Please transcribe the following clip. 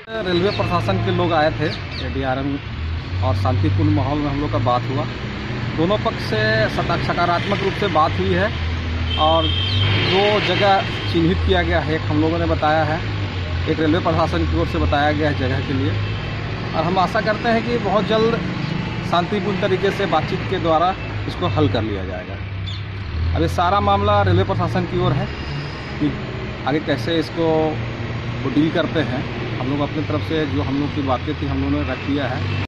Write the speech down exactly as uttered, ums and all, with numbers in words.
Railway प्रशासन के लोग आए थे एडीआरएम और शांतिपूर्ण माहौल में हम लोग का बात हुआ। दोनों पक्ष से सकारात्मक रूप से बात हुई है और दो जगह चिन्हित किया गया है। एक हम लोगों ने बताया है, एक रेलवे प्रशासन की ओर से बताया गया है जगह के लिए, और हम आशा करते हैं कि बहुत जल्द शांतिपूर्ण तरीके से बातचीत के द्वारा इसको हल कर लिया जाएगा। अब ये सारा मामला रेलवे प्रशासन की ओर है कि आगे कैसे इसको वो डील करते हैं। हम लोग अपनी तरफ से जो हम लोग की बातें थी हम लोगों ने रख दिया है।